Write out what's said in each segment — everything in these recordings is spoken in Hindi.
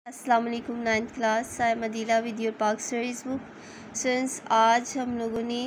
अस्सलाम वालेकुम। 9th क्लास आई मदीला with your Pak studies book. Students, आज हम लोगों ने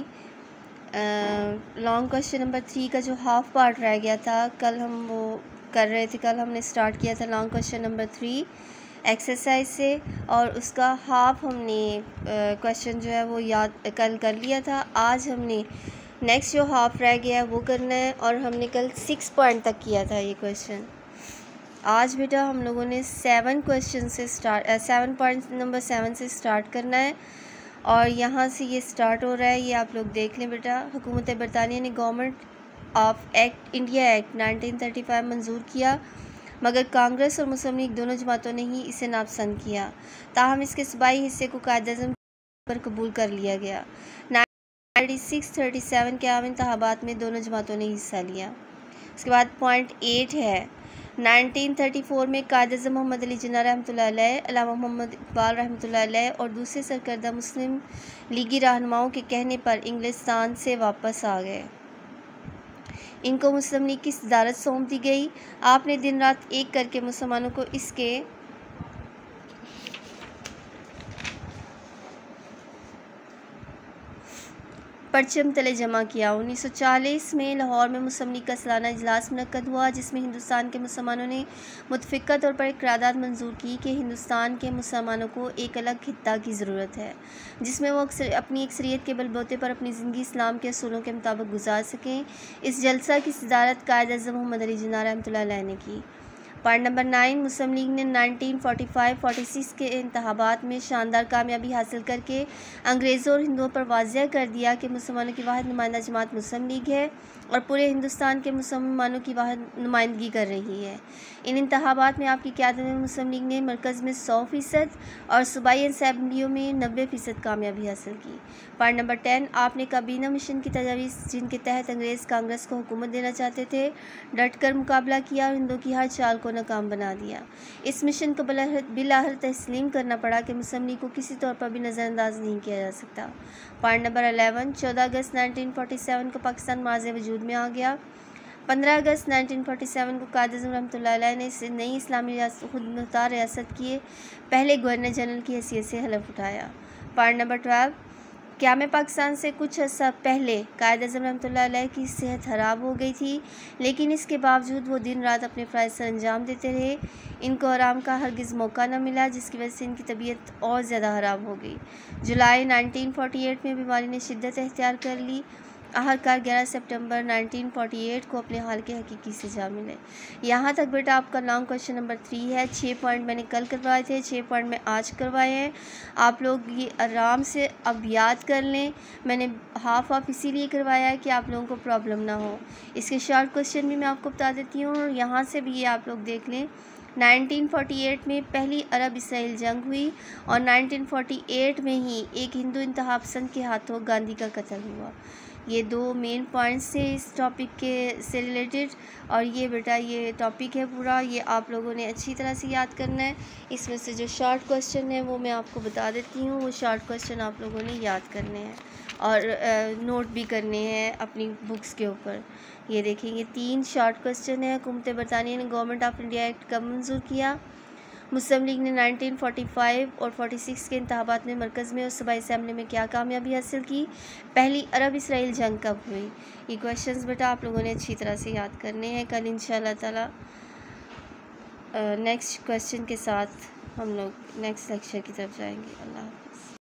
लॉन्ग क्वेश्चन नंबर 3 का जो हाफ पार्ट रह गया था, कल हम वो कर रहे थे। कल हमने स्टार्ट किया था लॉन्ग क्वेश्चन नंबर 3 एक्सरसाइज से, और उसका हाफ हमने क्वेश्चन जो है वो याद कल कर लिया था। आज हमने नेक्स्ट जो हाफ रह गया है वो करना है, और हमने कल 6 पॉइंट तक किया था ये क्वेश्चन। आज बेटा हम लोगों ने 7 क्वेश्चन से स्टार्ट 7 पॉइंट नंबर 7 से स्टार्ट करना है, और यहाँ से ये स्टार्ट हो रहा है। ये आप लोग देख लें बेटा। हुकूमत बरतानिया ने government of act India act 1935 मंजूर किया, मगर कांग्रेस और मुस्लिम लीग दोनों जमातों ने ही इसे नापसंद किया। ताहम इसके सूबाई हिस्से को कायद-ए-आज़म पर कबूल कर लिया गया। 1936-37 के आम इंतखाबात में दोनों जमातों ने हिस्सा लिया। उसके बाद पॉइंट 8 है, 1934 में कायद-ए-आज़म मोहम्मद अली जिन्ना रहमतुल्लाह अलैह, अल्लामा मोहम्मद इकबाल रहमतुल्लाह अलैह और दूसरे सरकर्दा मुस्लिम लीगी रहनुमाओं के कहने पर इंग्लिस्तान से वापस आ गए। इनको मुस्लिम लीग की सदारत सौंप दी गई। आपने दिन रात एक करके मुसलमानों को इसके परचम तले जमा किया। 1940 में लाहौर में मुस्लिम लीग का सालाना इजलास मुनक्कद हुआ, जिसमें हिंदुस्तान के मुसलमानों ने मुतफ़िक़ा तौर पर एक करारदाद मंजूर की कि हिंदुस्तान के मुसलमानों को एक अलग खित्ता की ज़रूरत है, जिसमें वो अपनी अक्सरियत के बलबूते पर अपनी ज़िंदगी इस्लाम के असूलों के मुताबिक गुजार सकें। इस जलसा की सदारत कायद-ए-आज़म मोहम्मद अली जिन्ना रहमतुल्लाह अलैह ने की। पॉइंट नंबर 9, मुस्लिम लीग ने 1945-46 के इंतखाबात में शानदार कामयाबी हासिल करके अंग्रेज़ों और हिंदुओं पर वाज़ेह कर दिया कि मुसलमानों की वाहिद नुमाइंदा जमात मुस्लिम लीग है और पूरे हिंदुस्तान के मुसलमानों की वाहिद नुमाइंदगी कर रही है। इन इंतखाबात में आपकी क़यादत में मुस्लिम लीग ने मरकज़ में 100% और सूबाई असम्बलियों में 90% कामयाबी हासिल की। पॉइंट नंबर 10, आपने काबीना मिशन की तजावीज़, जिनके तहत अंग्रेज़ कांग्रेस को हुकूमत देना चाहते थे, डट कर मुकाबला किया और हिंदुओं की हर चाल को नाकाम बना दिया। इस मिशन को बिलाहर तस्लीम करना पड़ा कि मुस्लिम लीग को किसी तौर पर भी नज़रअंदाज नहीं किया जा सकता। पॉइंट नंबर 11, 14 अगस्त 1947 को पाकिस्तान माज़े वजूद में आ गया। 15 अगस्त 1947 को कायद-ए-आज़म रहमतुल्लाह अलैह ने इसे नई इस्लामी खुद मुख्तार रियासत के पहले गवर्नर जनरल की हैसियत से हलफ उठाया। पॉइंट नंबर 12, क़याम पाकिस्तान से कुछ अर्सा पहले कायद-ए-आज़म रहमतुल्लाह अलैह की सेहत ख़राब हो गई थी, लेकिन इसके बावजूद वो दिन रात अपने फ़राइज़ सर अंजाम देते रहे। इनको आराम का हरगिज़ मौका न मिला, जिसकी वजह से इनकी तबीयत और ज़्यादा ख़राब हो गई। जुलाई 1948 में बीमारी ने शिद्दत इख्तियार कर ली। आखिरकार 11 सितंबर 1948 को अपने हाल के हकीकी से जा मिले। यहाँ तक बेटा आपका लॉन्ग क्वेश्चन नंबर 3 है। 6 पॉइंट मैंने कल करवाए थे, 6 पॉइंट मैं आज करवाए हैं। आप लोग ये आराम से अब याद कर लें। मैंने हाफ इसीलिए करवाया है कि आप लोगों को प्रॉब्लम ना हो। इसके शॉर्ट क्वेश्चन भी मैं आपको बता देती हूँ, और यहाँ से भी ये आप लोग देख लें। 1948 में पहली अरब इसराइल जंग हुई, और 1948 में ही एक हिंदू इंतहा पसंद के हाथों गांधी का कत्ल हुआ। ये 2 मेन पॉइंट्स थे इस टॉपिक के से रिलेटेड, और ये बेटा ये टॉपिक है पूरा, ये आप लोगों ने अच्छी तरह से याद करना है। इसमें से जो शॉर्ट क्वेश्चन है वो मैं आपको बता देती हूँ। वो शॉर्ट क्वेश्चन आप लोगों ने याद करने हैं और नोट भी करने हैं अपनी बुक्स के ऊपर। ये देखेंगे 3 शॉर्ट क्वेश्चन है। हुकूमत बरतानिया ने गवर्नमेंट ऑफ इंडिया एक्ट कब मंजूर किया? मुस्लिम लीग ने 1945 और 46 के इंतखाबात में मरकज़ में और सूबाई असेंबली में क्या कामयाबी हासिल की? पहली अरब इसराइल जंग कब हुई? ये क्वेश्चंस बेटा आप लोगों ने अच्छी तरह से याद करने हैं। कल इंशाल्लाह ताला नेक्स्ट क्वेश्चन के साथ हम लोग नेक्स्ट लेक्चर की तरफ जाएंगे। अल्लाह हाफ़िज़।